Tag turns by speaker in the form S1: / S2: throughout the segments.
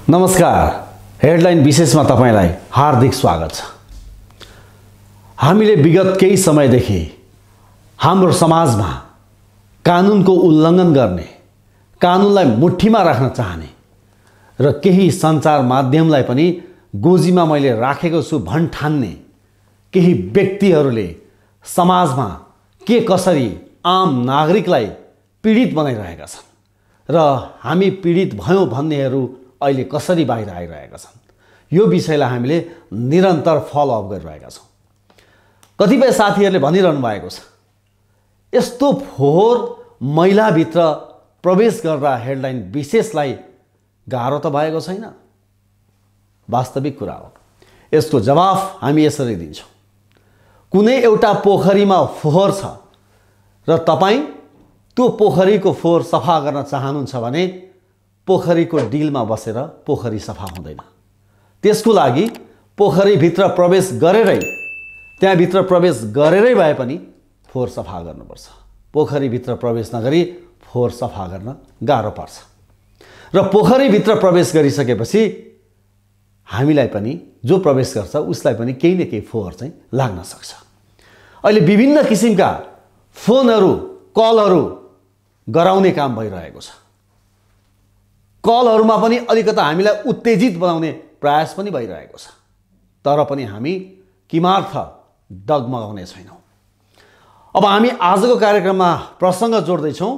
S1: नमस्कार। हेडलाइन विशेषमा तपाईलाई हार्दिक स्वागत छ। हामीले विगत केही समयदेखि हाम्रो समाजमा कानुनको उल्लङ्घन गर्ने, कानुनलाई मुठ्ठीमा राख्न चाहने र केही सञ्चार माध्यमलाई पनि गोजीमा मैले राखेको छु भन्ठान्ने केही व्यक्तिहरूले समाजमा के कसरी आम नागरिकलाई पीडित बनाइरहेका छन् र हामी पीडित भयौं भन्नेहरू अहिले कसरी बाहिर आइरहेका छन्, यो विषयलाई हामीले निरन्तर फलोअप गरिरहेका छौं। कतिपय साथीहरूले भनिरहनु भएको छ, यस्तो फोहोर महिलाभित्र प्रवेश गर्दा हेडलाइन विशेषलाई गाह्रो त भएको छैन। वास्तविक कुरा हो। यसको जवाफ हामी यसरी दिन्छौं। कुनै एउटा पोखरीमा फोहोर छ र तपाई त्यो पोखरीको फोहोर सफा गर्न चाहनुहुन्छ भने पोखरीको डिलमा बसेर पोखरी सफा हुँदैन। त्यसको लागि पोखरीभित्र प्रवेश गरेरै, त्यहाँभित्र प्रवेश गरेरै भए पनि फोहोर सफा गर्नुपर्छ। पोखरीभित्र प्रवेश नगरी फोहोर सफा गर्न गाह्रो पर्छ र पोखरीभित्र प्रवेश गरिसकेपछि हामीलाई पनि, जो प्रवेश गर्छ उसलाई पनि केही न केही फोहोर चाहिँ लाग्न सक्छ। अहिले विभिन्न किसिमका फोनहरू, कलहरू गराउने काम भइरहेको छ। कलहरूमा पनि अलिकता हामीलाई उत्तेजित बनाउने प्रयास पनि भइरहेको छ। तर पनि हामी किमार्थ डगमगाउने छैनौं। अब हामी आजको कार्यक्रममा प्रसङ्ग जोड्दैछौं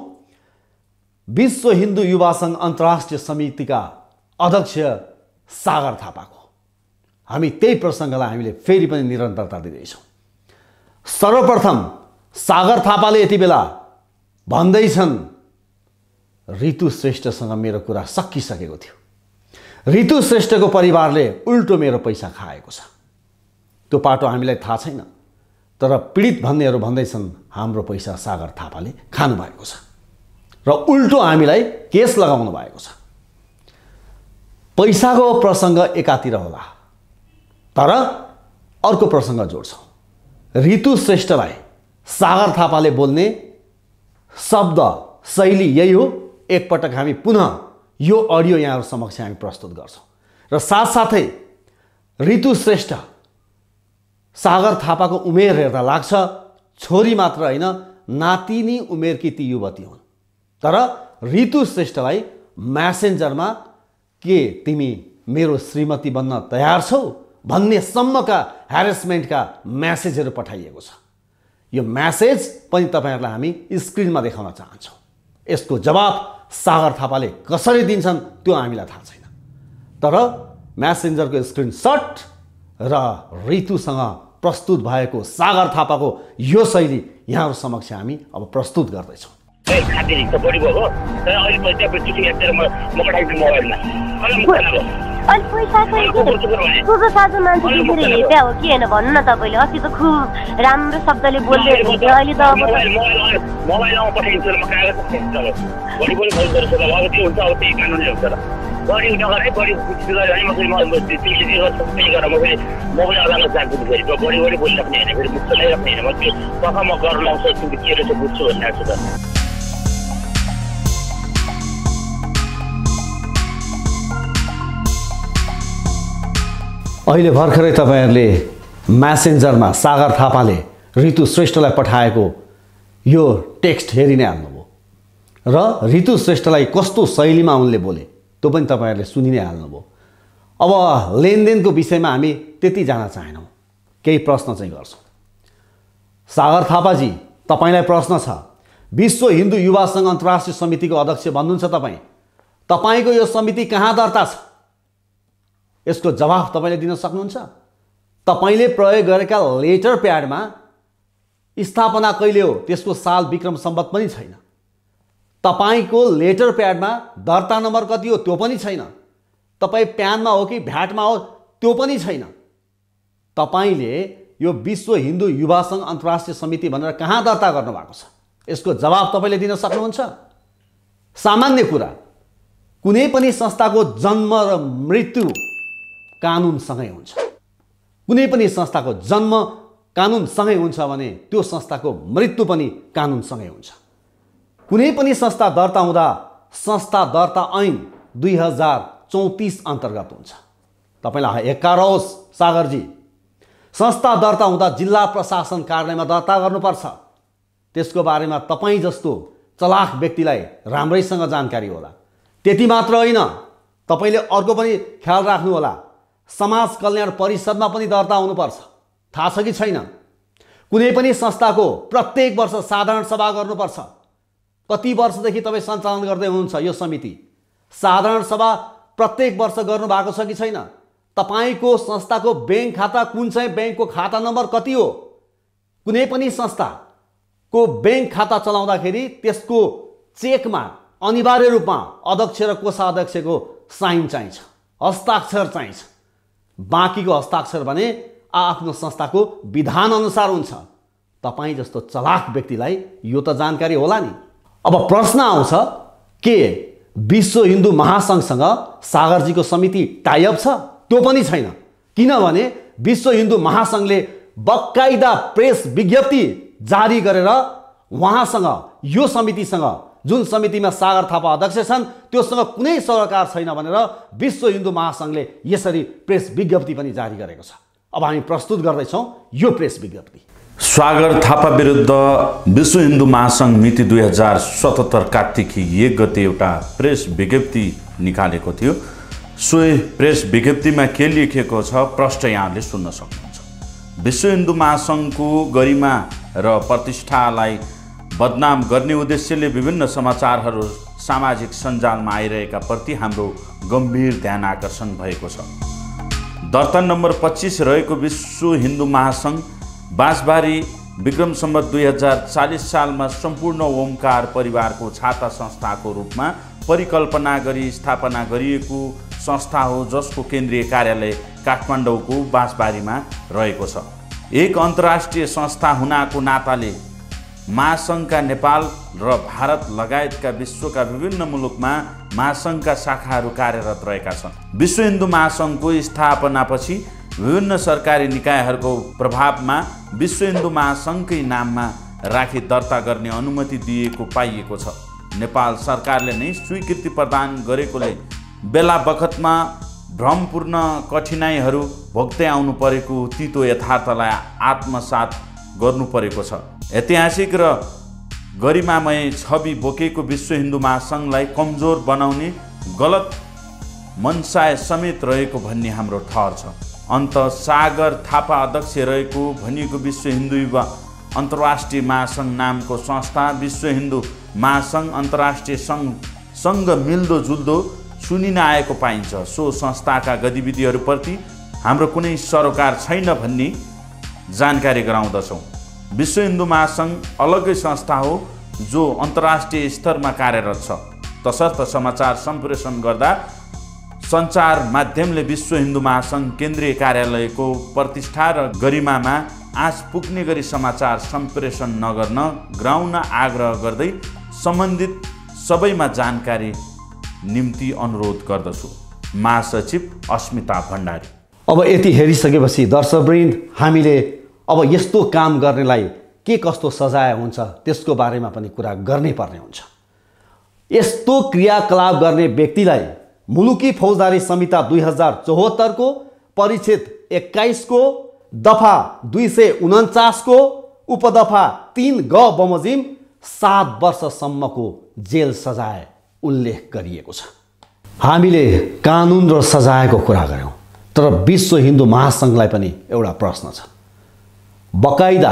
S1: विश्व हिन्दू युवा संघ अन्तर्राष्ट्रिय समितिका अध्यक्ष सागर थापाको। हामी त्यही प्रसङ्गलाई हामीले फेरि पनि निरन्तरता दिँदैछौं। सर्वप्रथम सागर थापाले यति बेला भन्दैछन्, ऋतु श्रेष्ठसँग मेरो कुरा सकिसकेको थियो। ऋतु श्रेष्ठको परिवारले उल्टो मेरो पैसा खाएको छ। त्यो पाटो हामीलाई थाहा छैन, तर पीडित भन्नेहरू भन्दैछन् हाम्रो पैसा सागर थापाले खानु भएको छ र उल्टो हामीलाई केस लगाउनु भएको छ। पैसाको प्रसङ्ग एकातिर होला, तर अर्को प्रसङ्ग जोड्छौं। ऋतु श्रेष्ठलाई सागर थापाले बोल्ने शब्द शैली यही हो। एकपटक हामी पुनः यो अडियो यहाँहरु समक्ष हामी प्रस्तुत गर्छौं र साथसाथै ऋतु श्रेष्ठ, सागर थापाको उमेर हेर्दा लाग्छ छोरी मात्र हैन, नातिनी उमेरकी ती युवती हुन्। तर ऋतु श्रेष्ठलाई म्यासेन्जरमा के तिमी मेरो श्रीमती बन्न तयार छौ भन्ने सम्मका ह्यारेसमेन्टका म्यासेजहरू पठाइएको छ। यो म्यासेज पनि तपाईहरुलाई हामी स्क्रिनमा देखाउन चाहन्छौं। यसको जवाफ सागर थापाले कसरी दिन्छन् त्यो हामीलाई थाहा छैन, तर म्यासेन्जरको स्क्रिनशट र ऋतुसँग प्रस्तुत भएको सागर थापाको यो शैली यहाँहरु समक्ष हामी अब प्रस्तुत गर्दैछौं।
S2: अनि पैसा चाहिँ ठुलो साझो मान्छे देखेर हिँड्दा हो कि होइन भन्नु न तपाईँले। अस्ति त खुब राम्रो शब्दले बोल्दै हुनुहुन्थ्यो, अहिले त
S3: मोबाइलमा पठाइदिन्छु म कागज पठाइदिन्छु। बढी फोन गर्छु अब के हुन्छ, अब त्यही कानुनले हुन्छ र बढी नगरे बढी बुझ्छु भने म फेरि तिमीले जे गर्छौ त्यही गर। म फेरि मोबाइल अदालत जान्छु फेरि बढी बोलिराख्ने होइन, फेरि मुख लगाइराख्ने होइन। म त्यो पक्का म गर्न लाउँछु, तिमीले के रहेछ बुझ्छु भनिरहेको छु त।
S1: अहिले भर्खरै तपाईहरुले म्यासेन्जरमा सागर थापाले ऋतु श्रेष्ठलाई पठाएको यो टेक्स्ट हेरि नै हाल्नुभयो र ऋतु श्रेष्ठलाई कस्तो शैलीमा उनले बोले त्यो पनि तपाईहरुले सुनि नै हाल्नुभयो। अब लेनदेनको विषयमा हामी त्यति जान चाहेनौं, केही प्रश्न चाहिँ गर्छौं। सागर थापाजी, तपाईलाई प्रश्न छ। विश्व हिन्दू युवा संघ अन्तर्राष्ट्रिय समितिको अध्यक्ष भन्नुहुन्छ तपाई। तपाईको यो समिति कहाँ दर्ता छ? यसको जवाफ तपाईले दिन सक्नुहुन्छ? तपाईले प्रयोग गरेका लेटर प्याडमा स्थापना कहिले हो त्यसको साल विक्रम सम्वत पनि छैन। तपाईको लेटर प्याडमा दर्ता नम्बर कति हो त्यो पनि छैन। तपाई प्यानमा हो कि भ्याटमा हो त्यो पनि छैन। तपाईले यो विश्व हिन्दू युवा संघ अन्तर्राष्ट्रिय समिति भनेर कहाँ दर्ता गर्नु भएको छ? यसको जवाफ तपाईले दिन सक्नुहुन्छ? सामान्य कुरा, कुनै पनि संस्थाको जन्म र मृत्यु कानुनसँगै हुन्छ। कुनै पनि संस्थाको जन्म कानुनसँगै हुन्छ भने त्यो संस्थाको मृत्यु पनि कानुनसँगै हुन्छ। कुनै पनि संस्था दर्ता हुँदा संस्था दर्ता ऐन 34 अन्तर्गत हुन्छ। तपाईँलाई हेक्कार होस् सागरजी, संस्था दर्ता हुँदा जिल्ला प्रशासन कार्यालयमा दर्ता गर्नुपर्छ। त्यसको बारेमा तपाईँ जस्तो चलाख व्यक्तिलाई राम्रैसँग जानकारी होला। त्यति मात्र होइन, तपाईँले अर्को पनि ख्याल राख्नुहोला, समाज कल्याण परिषदमा पनि दर्ता हुनुपर्छ। थाहा छ कि छैन? कुनै पनि संस्थाको प्रत्येक वर्ष साधारण सभा गर्नुपर्छ। कति वर्षदेखि तपाईँ सञ्चालन गर्दै हुनुहुन्छ यो समिति? साधारण सभा प्रत्येक वर्ष गर्नुभएको छ कि छैन? तपाईँको संस्थाको ब्याङ्क खाता कुन चाहिँ ब्याङ्कको खाता नम्बर कति हो? कुनै पनि संस्थाको ब्याङ्क खाता चलाउँदाखेरि त्यसको चेकमा अनिवार्य रूपमा अध्यक्ष र कोषाध्यक्षको साइन चाहिन्छ, हस्ताक्षर चाहिन्छ। बाँकीको हस्ताक्षर भने आफ्नो संस्थाको विधान अनुसार हुन्छ। तपाईँ जस्तो चलाख व्यक्तिलाई यो त जानकारी होला नि। अब प्रश्न आउँछ, के विश्व हिन्दू महासङ्घसँग सागरजीको समिति टाइअप छ? त्यो पनि छैन, किनभने विश्व हिन्दू महासङ्घले बकाइदा प्रेस विज्ञप्ति जारी गरेर उहाँसँग, यो समितिसँग, जुन समितिमा सागर थापा अध्यक्ष छन् त्योसँग कुनै सरोकार छैन भनेर विश्व हिन्दू महासङ्घले यसरी प्रेस विज्ञप्ति पनि जारी गरेको छ। अब हामी प्रस्तुत गर्दैछौँ यो प्रेस विज्ञप्ति।
S4: सागर थापा विरुद्ध विश्व हिन्दू महासङ्घ मिति 2077 कार्तिक 1 गते एउटा प्रेस विज्ञप्ति निकालेको थियो। सोही प्रेस विज्ञप्तिमा के लेखिएको छ प्रष्ट यहाँले सुन्न सक्नुहुन्छ। विश्व हिन्दू महासङ्घको गरिमा र प्रतिष्ठालाई बदनाम गर्ने उद्देश्यले विभिन्न समाचारहरू सामाजिक सञ्जालमा आइरहेका प्रति हाम्रो गम्भीर ध्यान आकर्षण भएको छ। दर्ता नम्बर 25 रहेको विश्व हिन्दू महासङ्घ बाँसबारी विक्रम सम्वत 2040 सालमा सम्पूर्ण ओमकार परिवारको छाता संस्थाको रूपमा परिकल्पना गरी स्थापना गरिएको संस्था हो, जसको केन्द्रीय कार्यालय काठमाडौँको बाँसबारीमा रहेको छ। एक अन्तर्राष्ट्रिय संस्था हुनाको नाताले महासङ्घका नेपाल र भारत लगायतका विश्वका विभिन्न मुलुकमा महासङ्घका शाखाहरू कार्यरत रहेका छन्। विश्व हिन्दू महासङ्घको स्थापनापछि विभिन्न सरकारी निकायहरूको प्रभावमा विश्व हिन्दू महासङ्घकै नाममा राखी दर्ता गर्ने अनुमति दिएको पाइएको छ। नेपाल सरकारले नै स्वीकृति प्रदान गरेकोले बेला बखतमा भ्रमपूर्ण कठिनाइहरू भोग्दै आउनु परेको तितो यथार्थलाई आत्मसात गर्नु परेको छ। ऐतिहासिक र गरिमामय छवि बोकेको विश्व हिन्दू महासङ्घलाई कमजोर बनाउने गलत मनसाय समेत रहेको भन्ने हाम्रो ठहर छ। अन्त सागर थापा अध्यक्ष रहेको भनिएको विश्व हिन्दू युवा अन्तर्राष्ट्रिय महासङ्घ नामको संस्था विश्व हिन्दू महासङ्घ अन्तर्राष्ट्रिय सङ्घसँग मिल्दोजुल्दो सुनिन आएको पाइन्छ। सो संस्थाका गतिविधिहरूप्रति हाम्रो कुनै सरोकार छैन भन्ने जानकारी गराउँदछौँ। विश्व हिन्दू महासङ्घ अलग्गै संस्था हो जो अन्तर्राष्ट्रिय स्तरमा कार्यरत छ। तसर्थ समाचार सम्प्रेषण गर्दा सञ्चार माध्यमले विश्व हिन्दू महासङ्घ केन्द्रीय कार्यालयको प्रतिष्ठा र गरिमामा आँच पुग्ने गरी समाचार सम्प्रेषण नगर्न गराउन आग्रह गर्दै सम्बन्धित सबैमा जानकारी निम्ति अनुरोध गर्दछु। महासचिव अस्मिता भण्डारी।
S1: अब यति हेरिसकेपछि दर्शकवृन्द, हामीले अब यस्तो काम गर्नेलाई के कस्तो सजाय हुन्छ त्यसको बारेमा पनि कुरा गर्नै पर्ने हुन्छ। यस्तो क्रियाकलाप गर्ने व्यक्तिलाई मुलुकी फौजदारी संहिता 2074 को परिच्छेद 21 को दफा 249 को उपदफा 3 ग बमोजिम 7 वर्षसम्मको जेल सजाय उल्लेख गरिएको छ। हामीले कानुन र सजायको कुरा गर्यौं, तर विश्व हिन्दू महासङ्घलाई पनि एउटा प्रश्न छ। बकाइदा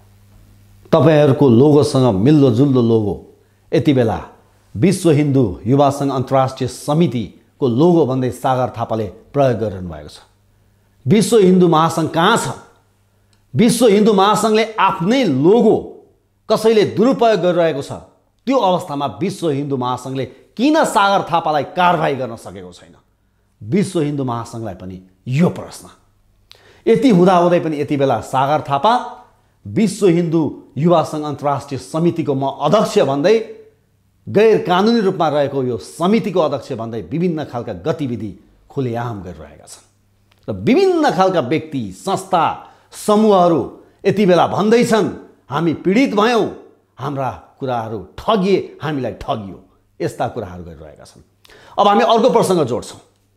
S1: तपाईहरुको लोगोसँग मिल्दोजुल्दो लोगो यति बेला विश्व हिन्दू युवा संघ अन्तर्राष्ट्रिय समितिको लोगो भन्दै सागर थापाले प्रयोग गरिरहनु भएको छ। विश्व हिन्दू महासङ्घ कहाँ छ? विश्व हिन्दू महासङ्घले आफ्नै लोगो कसैले दुरुपयोग गरिरहेको छ। त्यो अवस्थामा विश्व हिन्दू महासङ्घले किन सागर थापालाई कारबाही गर्न सकेको छैन? विश्व हिन्दू महासङ्घलाई पनि यो प्रश्न। यति हुँदाहुँदै पनि यति बेला सागर थापा विश्व हिन्दू युवा संघ अन्तर्राष्ट्रिय समितिको म अध्यक्ष भन्दै, गैर कानुनी रूपमा रहेको यो समितिको अध्यक्ष भन्दै विभिन्न खालका गतिविधि खुलेआम गरिरहेका छन् र विभिन्न खालका व्यक्ति, संस्था, समूहहरू यति बेला भन्दैछन् हामी पीडित भयौं, हाम्रा कुराहरू ठगिए, हामीलाई ठगियो, यस्ता कुराहरू गरिरहेका छन्। अब हामी अर्को प्रसङ्ग जोड्छौँ।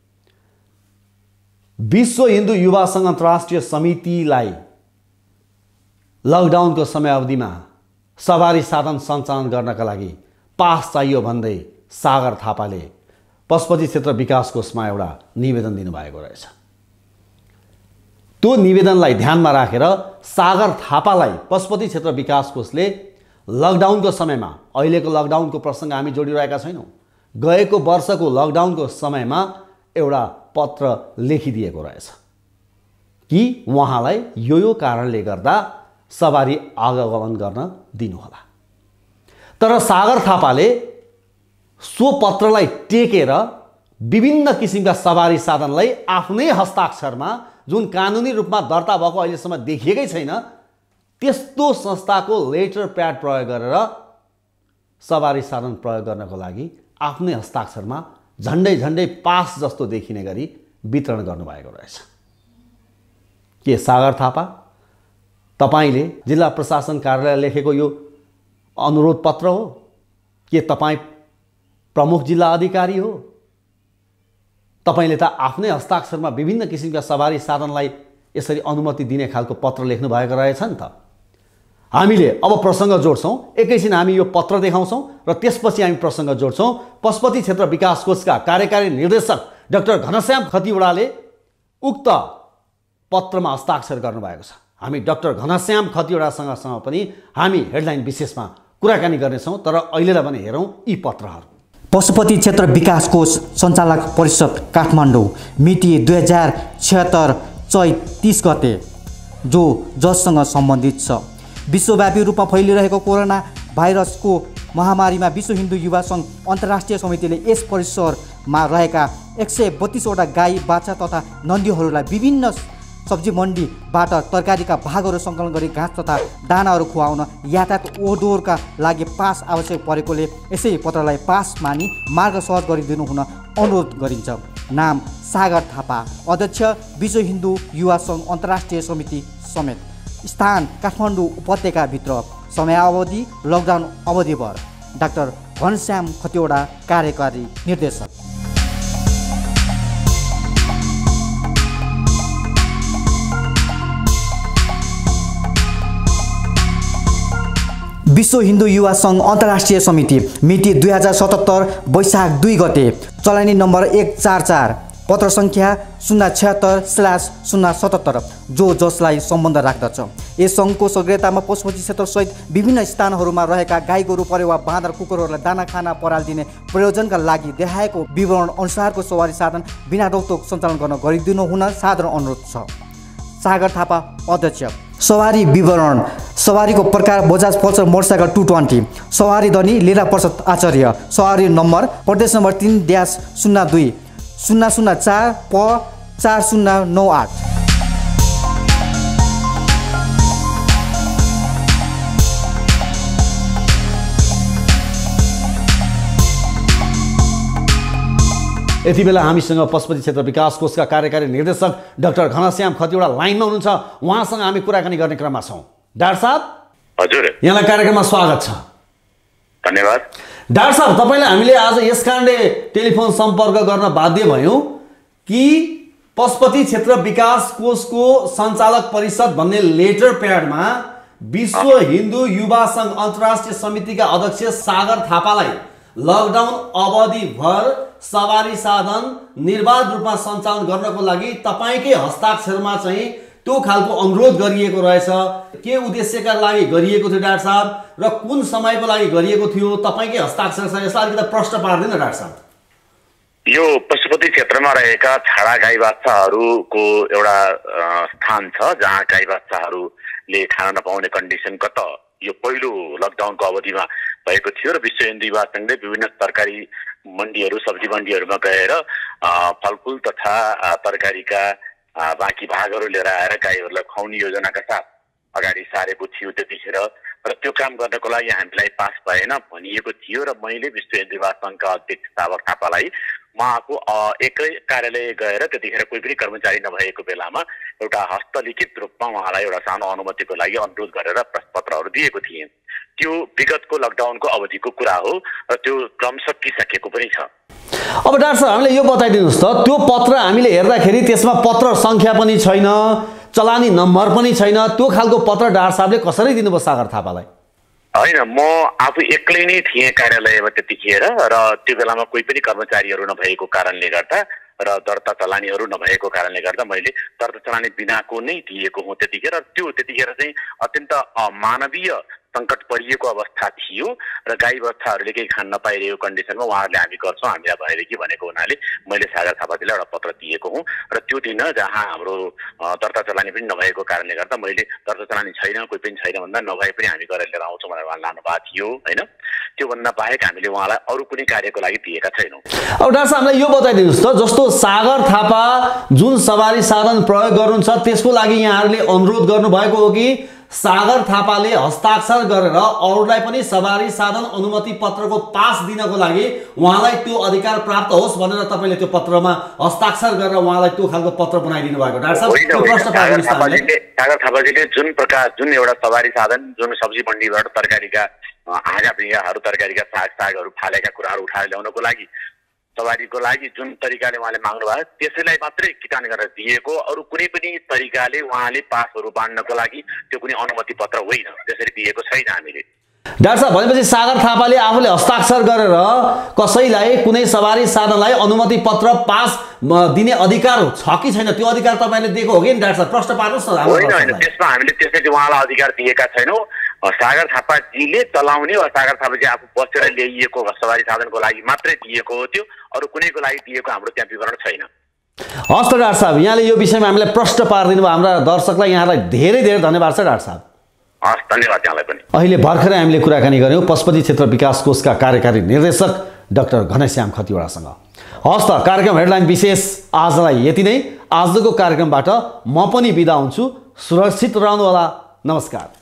S1: विश्व हिन्दू युवा सङ्घ अन्तर्राष्ट्रिय समितिलाई लकडाउनको समयावधिमा सवारी साधन सञ्चालन गर्नका लागि पास चाहियो भन्दै सागर थापाले पशुपति क्षेत्र विकास कोषमा एउटा निवेदन दिनुभएको रहेछ। त्यो निवेदनलाई ध्यानमा राखेर सागर थापालाई पशुपति क्षेत्र विकास कोषले लकडाउनको समयमा, अहिलेको लकडाउनको प्रसङ्ग हामी जोडिरहेका छैनौँ, गएको वर्षको लकडाउनको समयमा एउटा पत्र लेखिदिएको रहेछ कि उहाँलाई यो कारणले गर्दा सवारी आगमन गर्न दिनुहोला। तर सागर थापाले सो पत्रलाई टेकेर विभिन्न किसिमका सवारी साधनलाई आफ्नै हस्ताक्षरमा, जुन कानुनी रूपमा दर्ता भएको अहिलेसम्म देखिएकै छैन, त्यस्तो संस्थाको लेटर प्याड प्रयोग गरेर सवारी साधन प्रयोग गर्नको लागि आफ्नै हस्ताक्षरमा झन्डै पास जस्तो देखिने गरी वितरण गर्नुभएको रहेछ। के सागर थापा, तपाईले जिल्ला प्रशासन कार्यालय लेखेको यो अनुरोध पत्र हो? के तपाईँ प्रमुख जिल्ला अधिकारी हो? तपाईले त आफ्नै हस्ताक्षरमा विभिन्न किसिमका सवारी साधनलाई यसरी अनुमति दिने खालको पत्र लेख्नु भएको रहेछ नि त। हामीले अब प्रसङ्ग जोड्छौँ, एकैछिन हामी यो पत्र देखाउँछौँ र त्यसपछि हामी प्रसङ्ग जोड्छौँ। पशुपति क्षेत्र विकास कोषका कार्यकारी निर्देशक डाक्टर घनश्याम खतिवडाले उक्त पत्रमा हस्ताक्षर गर्नुभएको छ। हामी डाक्टर घनश्याम खतिवडासँग पनि हामी हेडलाइन विशेषमा कुराकानी गर्नेछौँ, तर अहिलेलाई भने हेरौँ यी पत्रहरू।
S5: पशुपति क्षेत्र विकास कोष सञ्चालक परिषद काठमाडौँ, मिति 2076 चैत 30 गते, जो जससँग सम्बन्धित छ। विश्वव्यापी रूपमा फैलिरहेको कोरोना भाइरसको महामारीमा विश्व हिन्दू युवा सङ्घ अन्तर्राष्ट्रिय समितिले यस परिसरमा रहेका 132 वटा गाई, बाछा तथा नन्दीहरूलाई विभिन्न सब्जी मण्डीबाट तरकारीका भागहरू सङ्कलन गरी घाँस तथा दानाहरू खुवाउन यातायात ओहोरदोहोरका लागि पास आवश्यक परेकोले यसै पत्रलाई पास मानी मार्ग सहज गरिदिनु हुन अनुरोध गरिन्छ। नाम सागर थापा, अध्यक्ष विश्व हिन्दू युवा सङ्घ अन्तर्राष्ट्रिय समिति समेत। स्थान काठमाडौँ उपत्यकाभित्र। समयावधि लकडाउन अवधिभर। डाक्टर घनश्याम खतिवडा, कार्यकारी निर्देशक। विश्व हिन्दू युवा सङ्घ अन्तर्राष्ट्रिय समिति, मिति 2077 वैशाख 2 गते, चलानी नम्बर 144, पत्र सङ्ख्या 076/077, जो जसलाई सम्बन्ध राख्दछ। यस सङ्घको सक्रियतामा पशुपति क्षेत्रसहित विभिन्न स्थानहरूमा रहेका गाई गोरु, परेवा, बाँदर, कुकुरहरूलाई दाना खाना पराल दिने प्रयोजनका लागि देखाएको विवरण अनुसारको सवारी साधन बिना रोकटोक सञ्चालन गर्न गरिदिनु हुन साधारण अनुरोध छ। सागर थापा, अध्यक्ष। सवारी विवरण। सवारीको प्रकार बजाज पल्सर मोटरसाइकल 220। सवारी धनी लीला प्रसाद आचार्य। सवारी नम्बर प्रदेश नम्बर 3-02 004 प 4098।
S1: यति बेला हामीसँग पशुपति क्षेत्र विकास कोषका कार्यकारी निर्देशक डाक्टर घनश्याम खतिवडा लाइनमा हुनुहुन्छ। उहाँसँग हामी कुराकानी गर्ने क्रममा छौँ। डाक्टर साहब,
S3: हजुर,
S1: यहाँलाई कार्यक्रममा स्वागत छ।
S3: धन्यवाद।
S1: डाक्टर साहब, तपाईँलाई हामीले आज यस कारणले टेलिफोन सम्पर्क गर्न बाध्य भयौँ कि पशुपति क्षेत्र विकास कोषको सञ्चालक परिषद भन्ने लेटर प्याडमा विश्व हिन्दू युवा सङ्घ अन्तर्राष्ट्रिय समितिका अध्यक्ष सागर थापालाई लकडाउन अवधिभर सवारी साधन निर्बाध रूपमा सञ्चालन गर्नको लागि तपाईँकै हस्ताक्षरमा चाहिँ त्यो खालको अनुरोध गरिएको रहेछ। के उद्देश्यका लागि गरिएको थियो डाक्टर साहब र कुन समयको लागि गरिएको थियो? तपाईँकै हस्ताक्षर छ, यसलाई अलिकति प्रश्न पार्दैन डाक्टर साहब?
S3: यो पशुपति क्षेत्रमा रहेका छाडा गाई बाच्छाहरूको एउटा स्थान छ जहाँ गाई बाच्छाहरूले खान नपाउने कन्डिसन कता यो पहिलो लकडाउनको अवधिमा भएको थियो र विश्व हिन्दू युवा सङ्घले विभिन्न तरकारी मण्डीहरू, सब्जी मण्डीहरूमा गएर फलफुल तथा तरकारीका बाँकी भागहरू लिएर आएर गाईहरूलाई खुवाउने योजनाका साथ अगाडि सारेको थियो त्यतिखेर। र त्यो काम गर्नको लागि हामीलाई पास भएन भनिएको थियो र मैले विश्व हिन्दू युवा सङ्घका अध्यक्ष सागर थापालाई उहाँको एकै कार्यालय गएर त्यतिखेर कोही पनि कर्मचारी नभएको बेलामा एउटा हस्तलिखित रूपमा उहाँलाई एउटा सानो अनुमतिको लागि अनुरोध गरेर प्रश्नपत्रहरू दिएको थिएँ। त्यो विगतको लकडाउनको अवधिको कुरा हो र त्यो क्रम सकिसकेको पनि छ।
S1: अब डाक्टर साहब हामीले यो बताइदिनुहोस् त, त्यो पत्र हामीले हेर्दाखेरि त्यसमा पत्र सङ्ख्या पनि छैन, चलानी नम्बर पनि छैन, त्यो खालको पत्र डाक्टर साहबले कसरी दिनुभयो सागर थापालाई?
S3: होइन, म आफू एक्लै नै थिएँ कार्यालयमा त्यतिखेर, र त्यो बेलामा कोही पनि कर्मचारीहरू नभएको कारणले गर्दा र दर्ता चलानीहरू नभएको कारणले गर्दा मैले दर्ता चलानी बिनाको नै दिएको हुँ त्यतिखेर। त्यतिखेर चाहिँ अत्यन्त मानवीय सङ्कट परिएको अवस्था थियो र गाई बच्चाहरूले केही खान नपाइरहेको कन्डिसनमा उहाँहरूले हामी गर्छौँ, हामीलाई भएदेखि भनेको हुनाले मैले सागर थापाजीलाई एउटा पत्र दिएको हुँ। र त्यो दिन जहाँ हाम्रो दर्ता चलानी पनि नभएको कारणले गर्दा मैले दर्ता चलानी छैन, कोही पनि छैन भन्दा नभए पनि हामी गरेर लिएर आउँछौँ भनेर उहाँ लानुभएको थियो होइन। त्योभन्दा बाहेक हामीले उहाँलाई अरू कुनै कार्यको लागि दिएका छैनौँ।
S1: अब डाक्टर साहब हामीलाई यो बताइदिनुहोस् त, जस्तो सागर थापा जुन सवारी साधन प्रयोग गर्नुहुन्छ त्यसको लागि यहाँहरूले अनुरोध गर्नुभएको हो कि सागर थापाले हस्ताक्षर गरेर अरूलाई पनि सवारी साधन अनुमति पत्रको पास दिनको लागि उहाँलाई त्यो अधिकार प्राप्त होस् भनेर तपाईँले त्यो पत्रमा हस्ताक्षर गरेर उहाँलाई त्यो खालको पत्र बनाइदिनु भएको? डाक्टर साहब त्यो प्रश्न पाइदिनुहोस् त।
S3: सागर थापाजीले जुन एउटा सवारी साधन, जुन सब्जी मण्डीबाट तरकारीका हाँगा पिँगाहरू, तरकारीका सागहरू फालेका कुराहरू उठाएर ल्याउनको लागि सवारीको लागि जुन तरिकाले उहाँले माग्नुभयो त्यसैलाई मात्रै किटान गरेर दिएको, अरू कुनै पनि तरिकाले उहाँले पासहरू बाँड्नको लागि त्यो कुनै अनुमति पत्र होइन, त्यसरी दिएको छैन हामीले।
S1: डाक्टर साहब भनेपछि सागर थापाले आफूले हस्ताक्षर गरेर कसैलाई कुनै सवारी साधनलाई अनुमति पत्र पास दिने अधिकार छ कि छैन, त्यो अधिकार तपाईँले दिएको हो कि नि? डाक्टर साहब प्रश्न पार्नुहोस् न।
S3: होइन, त्यसमा हामीले त्यसरी उहाँलाई अधिकार दिएका छैनौँ। सागर थापाजीले चलाउने वा सागर थापाजी आफू बसेर ल्याइएको सवारी साधनको लागि मात्रै दिएको हो, त्यो अरू कुनैको लागि दिएको हाम्रो त्यहाँ विवरण छैन।
S1: हस् त डाक्टर साहब, यहाँले यो विषयमा हामीलाई प्रश्न पारिदिनु भयो। हाम्रा दर्शकलाई यहाँलाई धेरै धेरै धन्यवाद छ डाक्टर साहब।
S3: हस्, धन्यवाद यहाँलाई पनि।
S1: अहिले भर्खरै हामीले कुराकानी गऱ्यौँ पशुपति क्षेत्र विकास कोषका कार्यकारी निर्देशक डाक्टर घनश्याम खतिवडासँग। हस् त, कार्यक्रम हेडलाइन विशेष आजलाई यति नै। आजको कार्यक्रमबाट म पनि बिदा हुन्छु। सुरक्षित रहनुहोला। नमस्कार।